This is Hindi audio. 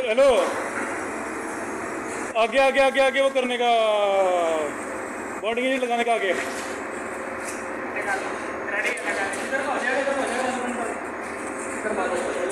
हेलो, आगे आगे आगे आगे वो करने का, बॉडी लगाने का आगे। रेडी, इधर आ जाएगा, इधर आ जाएगा, इधर आ जाएगा।